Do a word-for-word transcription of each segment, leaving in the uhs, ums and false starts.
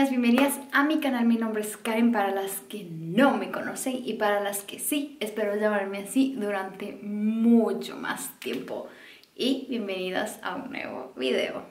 bienvenidas, bienvenidas a mi canal. Mi nombre es Karen, para las que no me conocen y para las que sí, espero llamarme así durante mucho más tiempo. Y bienvenidas a un nuevo video.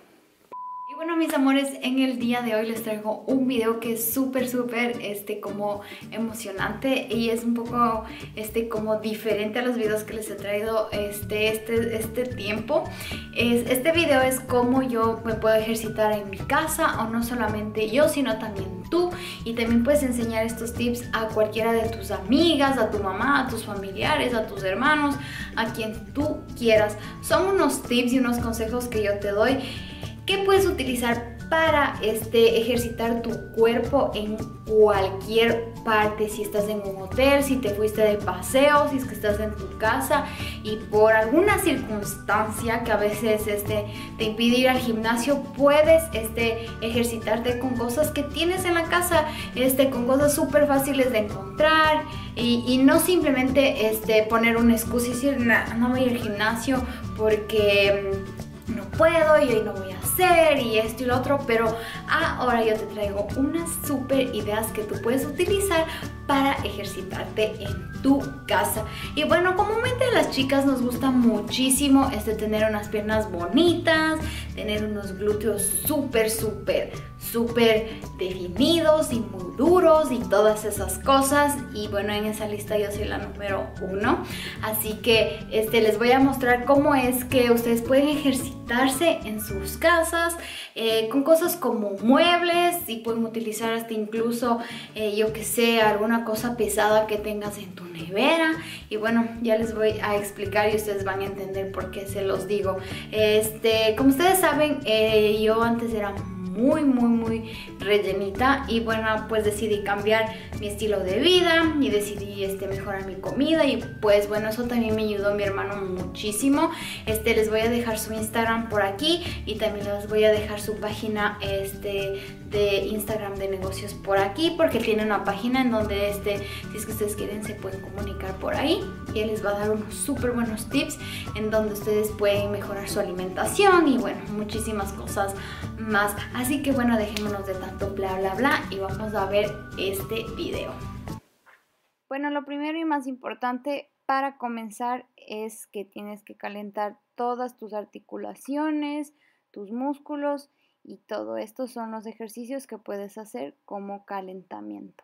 Y bueno, mis amores, en el día de hoy les traigo un video que es súper, súper, este, como emocionante y es un poco, este, como diferente a los videos que les he traído este, este, este tiempo. Es, este video es cómo yo me puedo ejercitar en mi casa, o no solamente yo, sino también tú. Y también puedes enseñar estos tips a cualquiera de tus amigas, a tu mamá, a tus familiares, a tus hermanos, a quien tú quieras. Son unos tips y unos consejos que yo te doy que puedes utilizar para este, ejercitar tu cuerpo en cualquier parte. Si estás en un hotel, si te fuiste de paseo, si es que estás en tu casa y por alguna circunstancia que a veces este, te impide ir al gimnasio, puedes este, ejercitarte con cosas que tienes en la casa, este, con cosas súper fáciles de encontrar y, y no simplemente este, poner una excusa y decir no, no voy al gimnasio porque no puedo y hoy no voy a hacer y esto y lo otro, pero ahora yo te traigo unas super ideas que tú puedes utilizar para ejercitarte en tu casa. Y bueno, comúnmente a las chicas nos gusta muchísimo este, tener unas piernas bonitas, tener unos glúteos súper, súper, súper definidos y muy duros y todas esas cosas. Y bueno, en esa lista yo soy la número uno. Así que este, les voy a mostrar cómo es que ustedes pueden ejercitarse en sus casas eh, con cosas como muebles, y pueden utilizar hasta incluso, eh, yo que sé, alguna cosa pesada que tengas en tu nevera. Y bueno, ya les voy a explicar y ustedes van a entender por qué se los digo. Este, como ustedes saben, eh, yo antes era muy muy muy rellenita y bueno, pues decidí cambiar mi estilo de vida y decidí este, mejorar mi comida, y pues bueno, eso también me ayudó mi hermano muchísimo. Este, les voy a dejar su Instagram por aquí y también les voy a dejar su página este, de Instagram de negocios por aquí, porque tiene una página en donde este, si es que ustedes quieren, se pueden comunicar por ahí y él les va a dar unos súper buenos tips en donde ustedes pueden mejorar su alimentación y bueno, muchísimas cosas más. Así que bueno, dejémonos de tanto bla bla bla y vamos a ver este video. Bueno, lo primero y más importante para comenzar es que tienes que calentar todas tus articulaciones, tus músculos, y todo esto son los ejercicios que puedes hacer como calentamiento.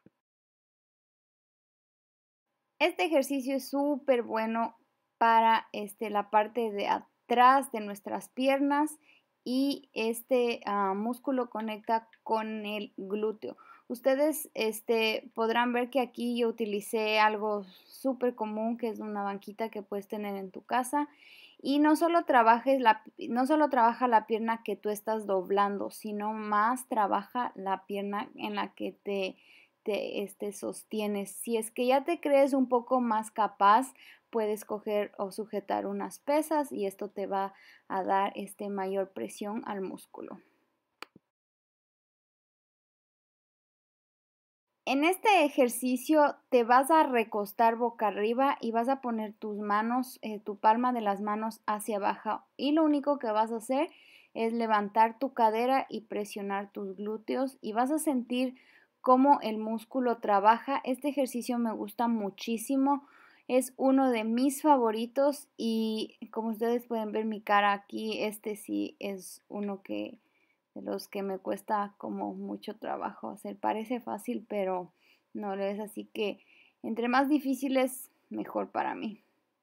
Este ejercicio es súper bueno para este, la parte de atrás de nuestras piernas, y este uh, músculo conecta con el glúteo. Ustedes este, podrán ver que aquí yo utilicé algo súper común, que es una banquita que puedes tener en tu casa. Y no solo, trabajes la, no solo trabaja la pierna que tú estás doblando, sino más trabaja la pierna en la que te, te este, sostienes. Si es que ya te crees un poco más capaz, puedes coger o sujetar unas pesas y esto te va a dar este, mayor presión al músculo. En este ejercicio te vas a recostar boca arriba y vas a poner tus manos, eh, tu palma de las manos hacia abajo, y lo único que vas a hacer es levantar tu cadera y presionar tus glúteos, y vas a sentir cómo el músculo trabaja. Este ejercicio me gusta muchísimo, es uno de mis favoritos y como ustedes pueden ver mi cara aquí, este sí es uno que de los que me cuesta como mucho trabajo hacer. Parece fácil, pero no lo es, así que entre más difíciles, mejor para mí.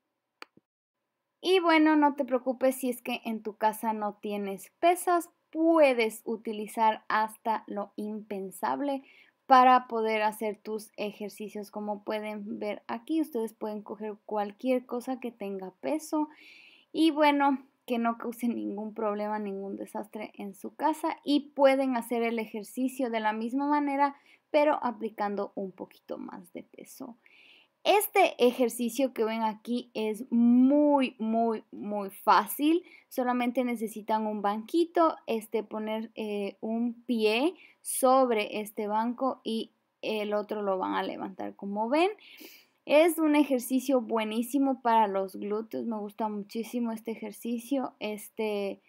Y bueno, no te preocupes si es que en tu casa no tienes pesas, puedes utilizar hasta lo impensable para poder hacer tus ejercicios. Como pueden ver aquí, ustedes pueden coger cualquier cosa que tenga peso y bueno, que no cause ningún problema, ningún desastre en su casa, y pueden hacer el ejercicio de la misma manera, pero aplicando un poquito más de peso. Este ejercicio que ven aquí es muy, muy, muy fácil. Solamente necesitan un banquito, este, poner eh, un pie sobre este banco y el otro lo van a levantar, como ven. Es un ejercicio buenísimo para los glúteos, me gusta muchísimo este ejercicio. Este,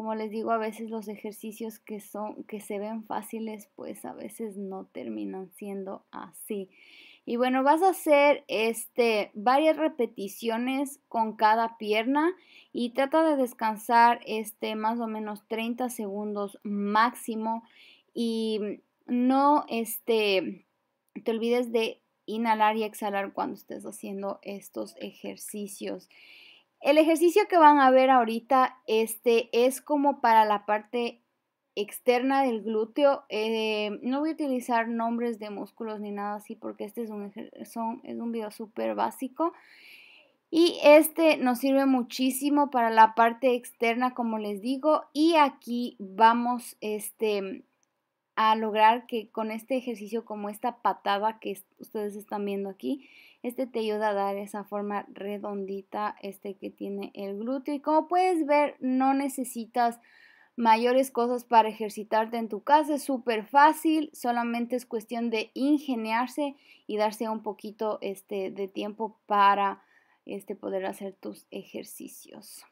como les digo, a veces los ejercicios que son, que se ven fáciles, pues a veces no terminan siendo así. Y bueno, vas a hacer este, varias repeticiones con cada pierna y trata de descansar este, más o menos treinta segundos máximo y no este, te olvides de inhalar y exhalar cuando estés haciendo estos ejercicios. El ejercicio que van a ver ahorita este, es como para la parte externa del glúteo. Eh, no voy a utilizar nombres de músculos ni nada así porque este es un, son, es un video súper básico y este nos sirve muchísimo para la parte externa, como les digo, y aquí vamos este, a lograr que con este ejercicio, como esta patada que ustedes están viendo aquí, este te ayuda a dar esa forma redondita este que tiene el glúteo. Y como puedes ver, no necesitas mayores cosas para ejercitarte en tu casa, es súper fácil, solamente es cuestión de ingeniarse y darse un poquito este, de tiempo para este, poder hacer tus ejercicios.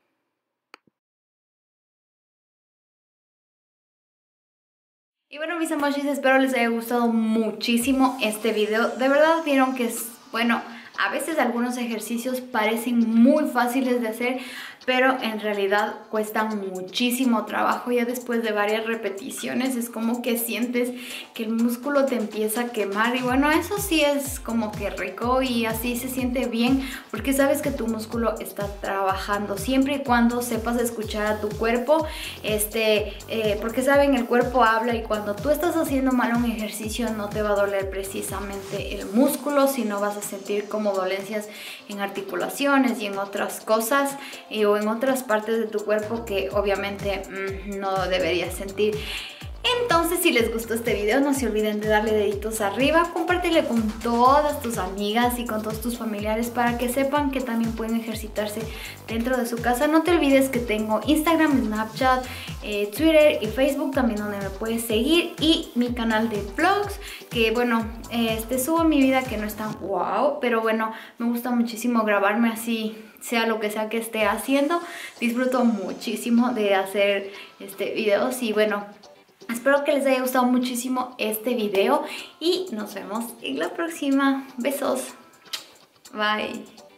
Y bueno, mis amores, espero les haya gustado muchísimo este video. De verdad vieron que es, bueno, a veces algunos ejercicios parecen muy fáciles de hacer, pero en realidad cuestan muchísimo trabajo. Ya después de varias repeticiones es como que sientes que el músculo te empieza a quemar y bueno, eso sí es como que rico y así se siente bien porque sabes que tu músculo está trabajando siempre y cuando sepas escuchar a tu cuerpo, este, eh, porque saben, el cuerpo habla y cuando tú estás haciendo mal un ejercicio no te va a doler precisamente el músculo, sino vas a sentir como dolencias en articulaciones y en otras cosas y, o en otras partes de tu cuerpo que obviamente mmm, no deberías sentir. Entonces, si les gustó este video, no se olviden de darle deditos arriba, compártelo con todas tus amigas y con todos tus familiares para que sepan que también pueden ejercitarse dentro de su casa. No te olvides que tengo Instagram, Snapchat, eh, Twitter y Facebook también donde me puedes seguir y mi canal de vlogs que bueno, este, subo mi vida que no es tan wow, pero bueno, me gusta muchísimo grabarme así, sea lo que sea que esté haciendo. Disfruto muchísimo de hacer este, videos y bueno, espero que les haya gustado muchísimo este video y nos vemos en la próxima. Besos. Bye.